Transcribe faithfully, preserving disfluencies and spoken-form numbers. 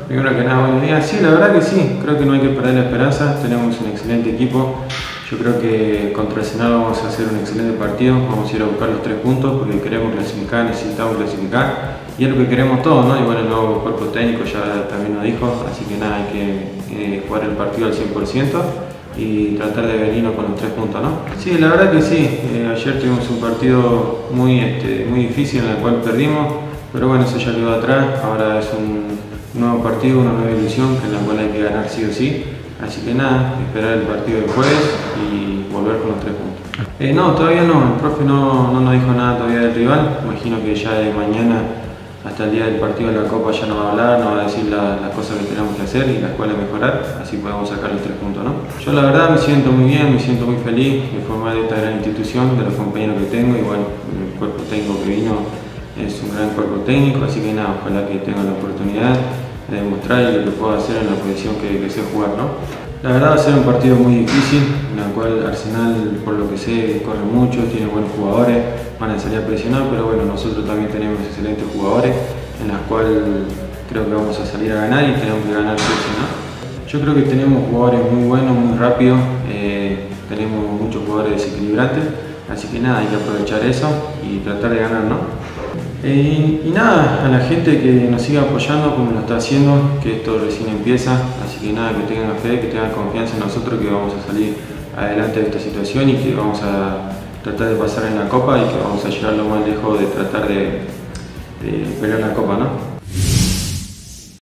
Primero que nada, buenos días. Sí, la verdad que sí, creo que no hay que perder la esperanza, tenemos un excelente equipo. Yo creo que contra Arsenal vamos a hacer un excelente partido, vamos a ir a buscar los tres puntos porque queremos clasificar, necesitamos clasificar y es lo que queremos todos, ¿no? Y bueno, el nuevo cuerpo técnico ya también lo dijo, así que nada, hay que eh, jugar el partido al cien por ciento y tratar de venirnos con los tres puntos, ¿no? Sí, la verdad que sí, eh, ayer tuvimos un partido muy, este, muy difícil en el cual perdimos, pero bueno, eso ya quedó atrás, ahora es un nuevo partido, una nueva ilusión en la cual hay que ganar sí o sí. Así que nada, esperar el partido del jueves y volver con los tres puntos. Eh, no, todavía no, el profe no, no nos dijo nada todavía del rival. Imagino que ya de mañana hasta el día del partido de la Copa ya nos va a hablar, nos va a decir la, las cosas que tenemos que hacer y las cuales mejorar, así podemos sacar los tres puntos, ¿no? Yo la verdad me siento muy bien, me siento muy feliz de formar esta gran institución, de los compañeros que tengo y bueno, el cuerpo técnico que vino es un gran cuerpo técnico, así que nada, ojalá que tenga la oportunidad de demostrar lo que puedo hacer en la posición que, que sé jugar, ¿no? La verdad va a ser un partido muy difícil, en el cual Arsenal, por lo que sé, corre mucho, tiene buenos jugadores, van a salir a presionar, pero bueno, nosotros también tenemos excelentes jugadores, en los cuales creo que vamos a salir a ganar y tenemos que ganar sí o sí, ¿no? Yo creo que tenemos jugadores muy buenos, muy rápidos, eh, tenemos muchos jugadores desequilibrantes, así que nada, hay que aprovechar eso y tratar de ganar, ¿no? Eh, y nada, a la gente que nos siga apoyando como lo está haciendo, que esto recién empieza, así que nada, que tengan fe, que tengan confianza en nosotros, que vamos a salir adelante de esta situación y que vamos a tratar de pasar en la Copa y que vamos a llegar lo más lejos de tratar de, de pelear la Copa, ¿no?